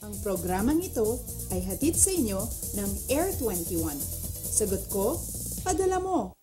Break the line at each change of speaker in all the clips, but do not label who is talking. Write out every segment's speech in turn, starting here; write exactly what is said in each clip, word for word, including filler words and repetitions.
Ang programang ito ay hatid sa inyo ng Air twenty-one. Sagot ko, padala mo!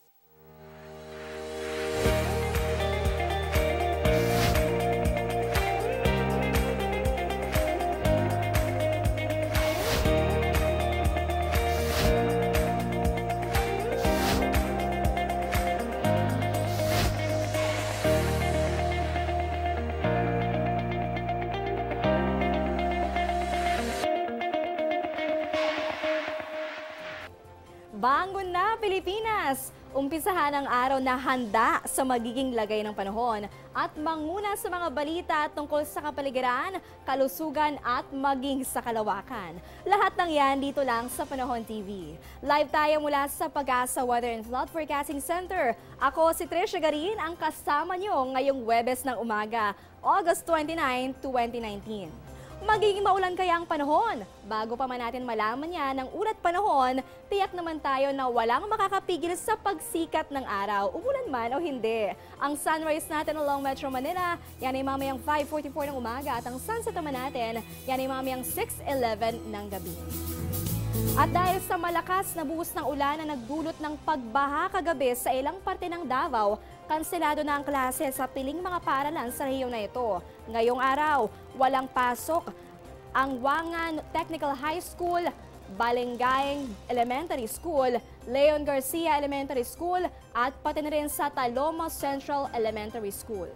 Bangon na, Pilipinas! Umpisahan ang araw na handa sa magiging lagay ng panahon at manguna sa mga balita tungkol sa kapaligiran, kalusugan at maging sa kalawakan. Lahat ng yan dito lang sa Panahon T V. Live tayo mula sa Pag-asa Weather and Flood Forecasting Center. Ako si Tricia Garin, ang kasama nyo ngayong Huwebes ng umaga, August twenty-ninth, twenty nineteen. Magiging maulan kaya ang panahon? Bago pa man natin malaman yan ng ulat panahon, tiyak naman tayo na walang makakapigil sa pagsikat ng araw, umulan man o hindi. Ang sunrise natin along Metro Manila, yan ay mamayang five forty-four ng umaga at ang sunset naman natin, yan ay mamayang six eleven ng gabi. At dahil sa malakas na buhos ng ulan na nagdulot ng pagbaha kagabi sa ilang parte ng Davao, kanselado na ang klase sa piling mga paaralan sa rehiyon na ito. Ngayong araw, walang pasok ang Wangan Technical High School, Balingayang Elementary School, Leon Garcia Elementary School at pati na rin sa Taloma Central Elementary School.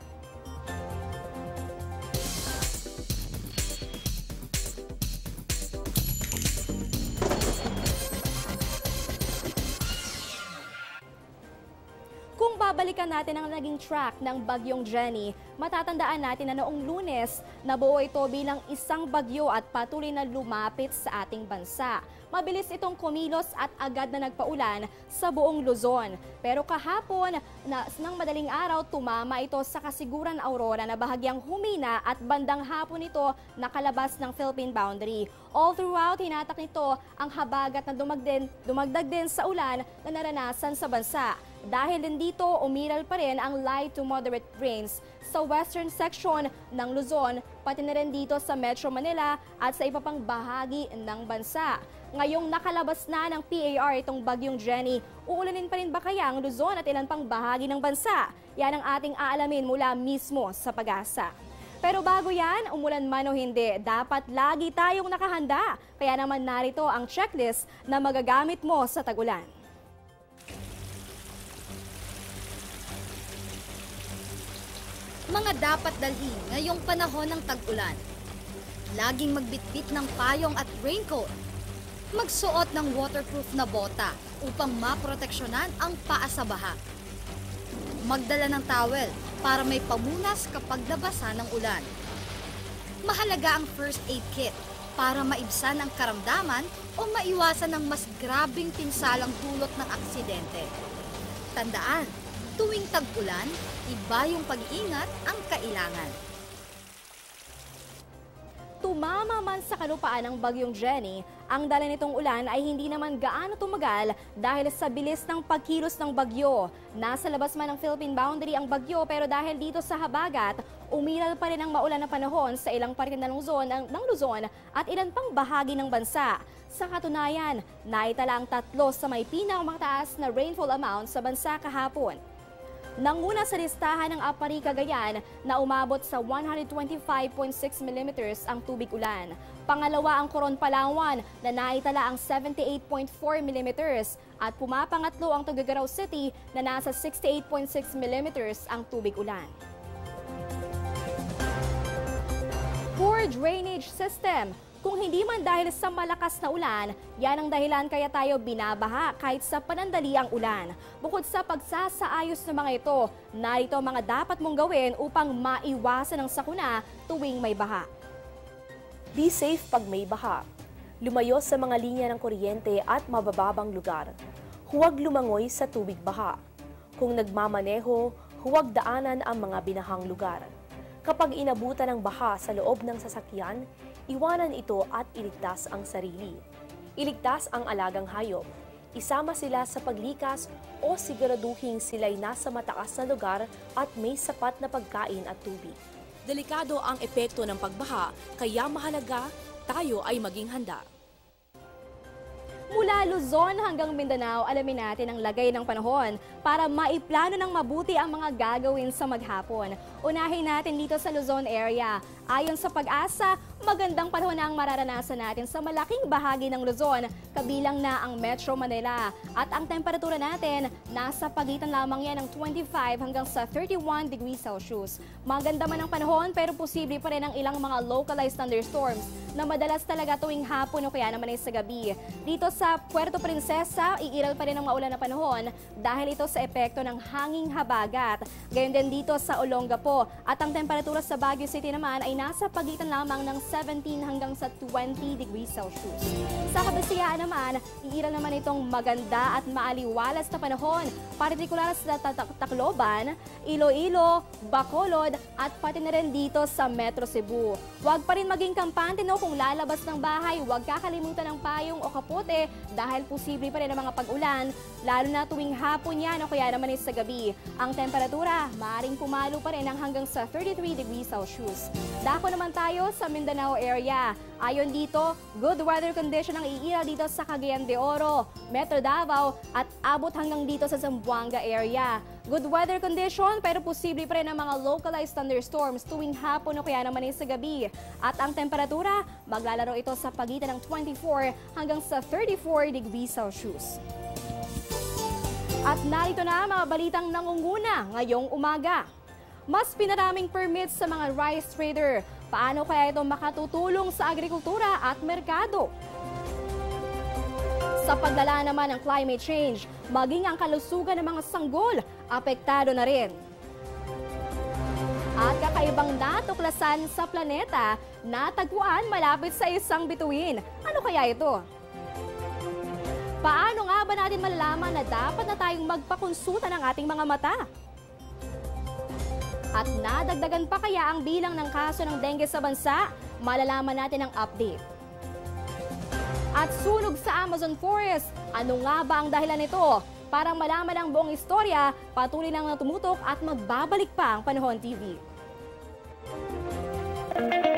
Kung babalikan natin ang naging track ng Bagyong Jenny, matatandaan natin na noong Lunes, nabuo ito bilang isang bagyo at patuloy na lumapit sa ating bansa. Mabilis itong kumilos at agad na nagpaulan sa buong Luzon. Pero kahapon, na, ng madaling araw, tumama ito sa kasiguran aurora na bahagyang humina at bandang hapon ito nakalabas ng Philippine boundary. All throughout, hinatak nito ang habagat na dumagden, dumagdag din sa ulan na naranasan sa bansa. Dahil din dito, umiral pa rin ang light to moderate rains sa western section ng Luzon, pati na rin dito sa Metro Manila at sa iba pang bahagi ng bansa. Ngayong nakalabas na ng P A R itong Bagyong Jenny, uulanin pa rin ba kaya ang Luzon at ilan pang bahagi ng bansa? Yan ang ating aalamin mula mismo sa Pag-asa. Pero bago yan, umulan man o hindi, dapat lagi tayong nakahanda. Kaya naman narito ang checklist na magagamit mo sa tag-ulan.
Mga dapat dalhin ngayong panahon ng tag-ulan. Laging magbitbit ng payong at raincoat. Magsuot ng waterproof na bota upang maproteksyonan ang paa sa baha. Magdala ng towel para may pamunas kapag nabasa ng ulan. Mahalaga ang first aid kit para maibsan ang karamdaman o maiwasan ang mas grabing pinsalang dulot ng aksidente. Tandaan, tuwing tag-ulan, iba yung pag-iingat ang kailangan.
Tumama man sa kalupaan ng Bagyong Jenny, ang dala nitong ulan ay hindi naman gaano tumagal dahil sa bilis ng pagkilos ng bagyo. Nasa labas man ng Philippine boundary ang bagyo pero dahil dito sa habagat, umiral pa rin ang maulan na panahon sa ilang parte ng Luzon, ng Luzon at ilan pang bahagi ng bansa. Sa katunayan, naitala ang tatlo sa may pinakamataas na rainfall amount sa bansa kahapon. Nanguna sa listahan ng Apari, Cagayan na umabot sa one hundred twenty-five point six millimeters ang tubig ulan. Pangalawa ang Coron, Palawan na naitala ang seventy-eight point four millimeters at pumapangatlo ang Tuguegarao City na nasa sixty-eight point six millimeters ang tubig ulan. Poor drainage system. Kung hindi man dahil sa malakas na ulan, yan ang dahilan kaya tayo binabaha kahit sa panandali ang ulan. Bukod sa pagsasaayos ng mga ito, narito ang mga dapat mong gawin upang maiwasan ang sakuna tuwing may baha.
Be safe pag may baha. Lumayo sa mga linya ng kuryente at mabababang lugar. Huwag lumangoy sa tubig baha. Kung nagmamaneho, huwag daanan ang mga binahang lugar. Kapag inabutan ng baha sa loob ng sasakyan, iwanan ito at iligtas ang sarili. Iligtas ang alagang hayop. Isama sila sa paglikas o siguraduhin sila'y nasa mataas na lugar at may sapat na pagkain at tubig. Delikado ang epekto ng pagbaha, kaya mahalaga tayo ay maging handa.
Mula Luzon hanggang Mindanao, alamin natin ang lagay ng panahon para maiplano ng mabuti ang mga gagawin sa maghapon. Unahin natin dito sa Luzon area. Ayon sa Pag-asa, magandang panahon na ang mararanasan natin sa malaking bahagi ng Luzon, kabilang na ang Metro Manila. At ang temperatura natin, nasa pagitan lamang yan ng twenty-five hanggang sa thirty-one degrees Celsius. Maganda man ang panahon pero posible pa rin ang ilang mga localized thunderstorms na madalas talaga tuwing hapon o kaya naman ay sa gabi. Dito sa Puerto Princesa, iiral pa rin ang maulan na panahon dahil ito sa epekto ng hanging habagat. Gayon din dito sa Olongapo at ang temperatura sa Baguio City naman ay nasa pagitan lamang ng seventeen hanggang sa twenty degrees Celsius. Sa Kabisayaan naman, iiral naman itong maganda at maaliwalas na panahon, partikular sa Tacloban, Iloilo, Bacolod at pati na rin dito sa Metro Cebu. Huwag pa rin maging kampante no kung lalabas ng bahay, huwag kakalimutan ng payong o kapote dahil posible pa rin ang mga pag-ulan, lalo na tuwing hapon yan o kaya naman sa gabi. Ang temperatura, maaaring pumalo pa rin ang hanggang sa thirty-three degrees Celsius. Dako naman tayo sa Mindanao area. Ayon dito, good weather condition ang iiral dito sa Cagayan de Oro, Metro Davao at abot hanggang dito sa Zamboanga area. Good weather condition pero posible pa rin ang mga localized thunderstorms tuwing hapon o kaya naman sa gabi. At ang temperatura, maglalaro ito sa pagitan ng twenty-four hanggang sa thirty-four degrees Celsius. At narito na mga balitang nangunguna ngayong umaga. Mas pinaraming permits sa mga rice trader. Paano kaya ito makatutulong sa agrikultura at merkado? Sa paglala naman ng climate change, maging ang kalusugan ng mga sanggol, apektado na rin. At kakaibang natuklasan sa planeta, natagpuan malapit sa isang bituin. Ano kaya ito? Paano nga ba natin malalaman na dapat na tayong magpakonsulta ng ating mga mata? At nadagdagan pa kaya ang bilang ng kaso ng dengue sa bansa? Malalaman natin ang update. At sunog sa Amazon Forest, ano nga ba ang dahilan nito? Para malaman ang buong istorya, patuloy lang na tumutok at magbabalik pa ang Panahon T V.